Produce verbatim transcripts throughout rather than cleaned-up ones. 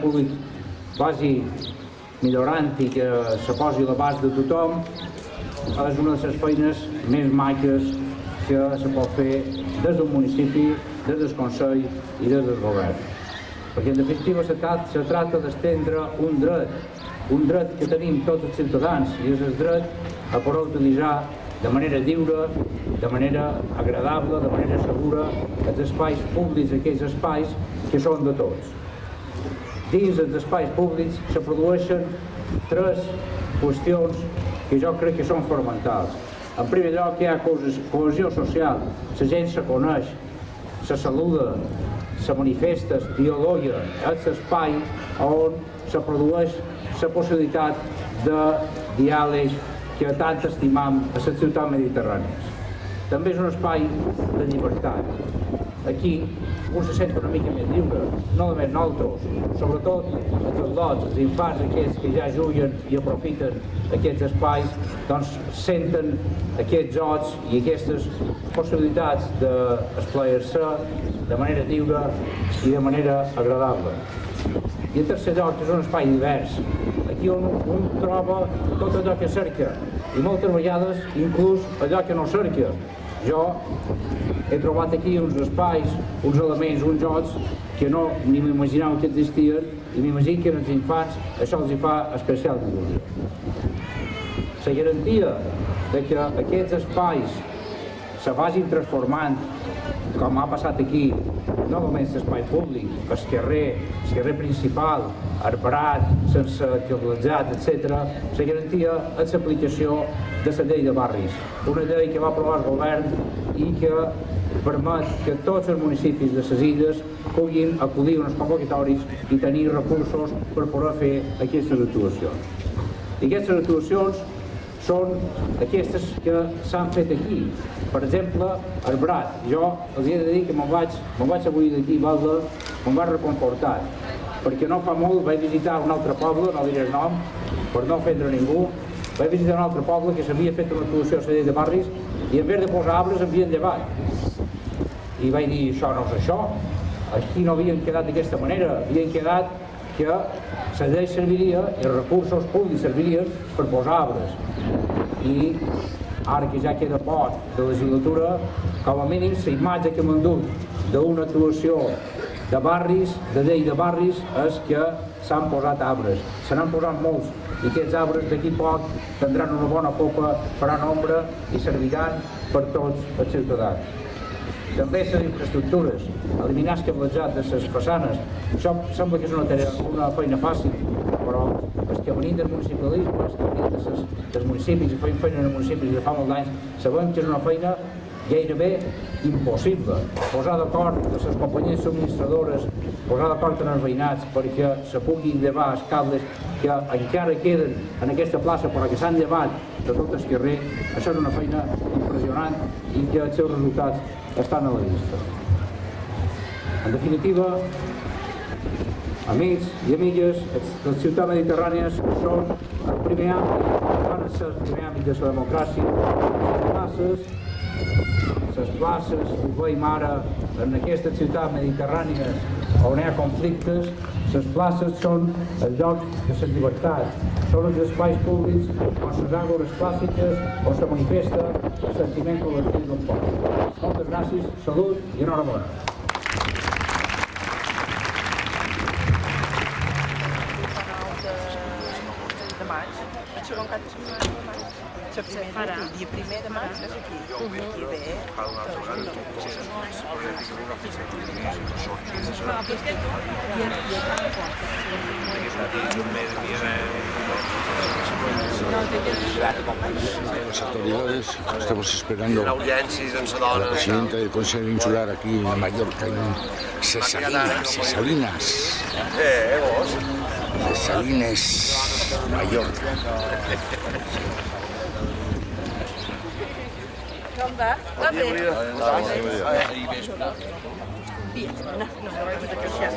públic vagi millorant i que se posi a l'abast de tothom és una de les feines més maques que se pot fer des del municipi, des del Consell i des del govern. Perquè en definitiva se tracta d'estendre un dret, un dret que tenim tots els ciutadans, i és el dret a poder utilitzar de manera lliure, de manera agradable, de manera segura, els espais públics, aquells espais que són de tots. Dins els espais públics se produeixen tres qüestions que jo crec que són fonamentals. En primer lloc, hi ha cohesió social, la gent se coneix, se saluda, se manifesta, es dialoga, és l'espai on se produeix la possibilitat de diàleg que tant estimam a les ciutats mediterrànies. També és un espai de llibertat. Aquí un se sent una mica més lliure, no només nosaltres, sobretot els adults, els infants aquests que ja juguen i aprofiten aquests espais, doncs senten aquests jocs i aquestes possibilitats d'esplaiar-se de manera lliure i de manera agradable. I en tercer lloc és un espai divers, aquí on un troba tot allò que cerca i moltes vegades inclús allò que no cerca. Jo he trobat aquí uns espais, uns elements, uns jocs que no ni m'imaginava que existien i m'imagino que als infants això els hi fa especial il·lusió. La garantia de que aquests espais se vagin transformant, com ha passat aquí, no només l'espai públic, el carrer, el carrer principal, arbrat, sense cablejat, etcètera, la garantia és l'aplicació de la llei de barris, una llei que va aprovar el govern i que permet que tots els municipis de les illes puguin acudir a uns convocatoris i tenir recursos per poder fer aquestes actuacions. I aquestes actuacions són aquestes que s'han fet aquí. Per exemple, el Brat. Jo els he de dir que me'n vaig, me'n vaig avui d'aquí a Valde, me'n vaig reconfortat, perquè no fa molt vaig visitar un altre poble, no diré el nom, per no ofendre ningú, vaig visitar un altre poble que s'havia fet una actuació a la llei de barris i en vez de posar arbres havien llevat. I vaig dir, això no és això, aquí no havien quedat d'aquesta manera, havien quedat que la llei serviria i els recursos públics servirien per posar arbres. I ara que ja queda poc de legislatura, com a mínim la imatge que m'han dut d'una actuació de barris, de llei de barris, és que s'han posat arbres. Se n'han posat molts i aquests arbres d'aquí poc tindran una bona popa, faran ombra i serviran per tots els ciutadans. També les infraestructures, eliminar el cablejat de les façanes. Això sembla que és una, tarea, una feina fàcil, però els que venim del municipalisme, els que venim dels municipis i feim feina en els municipis de fa molts anys, sabem que és una feina gairebé impossible. Posar d'acord les companyies subministradores, posar d'acord amb els veïnats perquè se puguin llevar els cables que encara queden en aquesta plaça però que s'han llevat de tot el carrer, això és una feina impressionant i que els seus resultats estan a la vista. En definitiva, amics i amigues, les ciutats mediterrànies són el primer àmbit, van ser el primer àmbit de la democràcia, les places, les places, ho veiem ara en aquestes ciutats mediterrànies on hi ha conflictes, les places són els llocs de la llibertat, són els espais públics on les àgores clàssiques, on se manifesta el sentiment col·lectiu d'un poble. Moltes gràcies, salut i enhorabona. Se farà el dia primer de maig, és aquí. Aquí ve. Las autoridades estamos esperando a la presidenta del Consejo Insular aquí en Mallorca, en Cesalinas, Cesalinas, Cesalinas, Mallorca. Com va? Va bé? No, no m'haurem de queixar.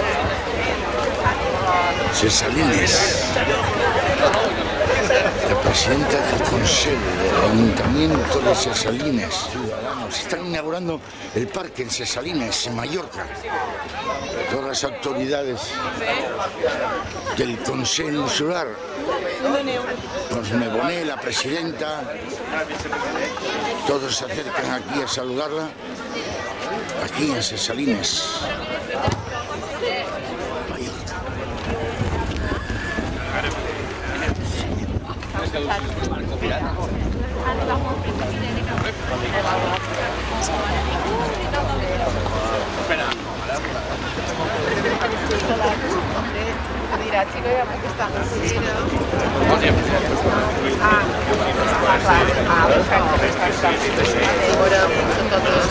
Cesalinas. presidenta del Consejo del Ayuntamiento de Ses Salines, Ciudadanos. Están inaugurando el parque en Ses Salines, en Mallorca. Todas las autoridades del Consejo Insular, Cosme Bonet, la presidenta, todos se acercan aquí a saludarla, aquí en Ses Salines, Mallorca. Dirà, chico, ya porque está Ah, claro. Ah, perfecto, perfecto. Ahora son todos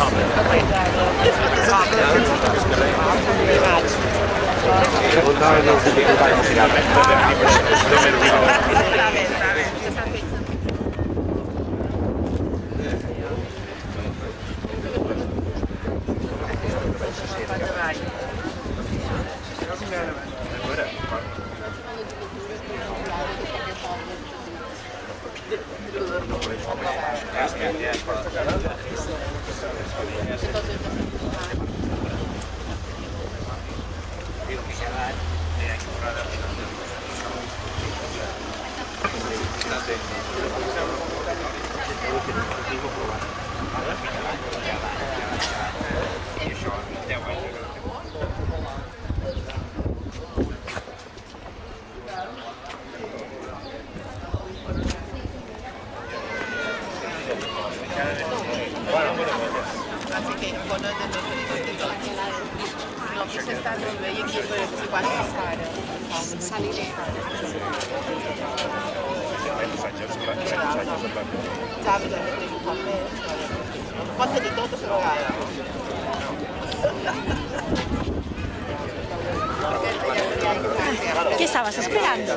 ¿Qué estabas esperando?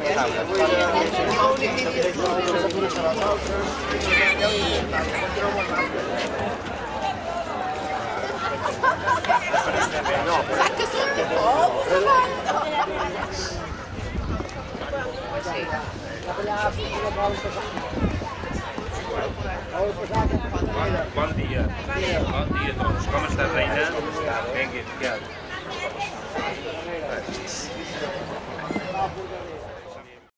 Bon dia. Bon dia, doncs. Com està, reina? Vinga, ja.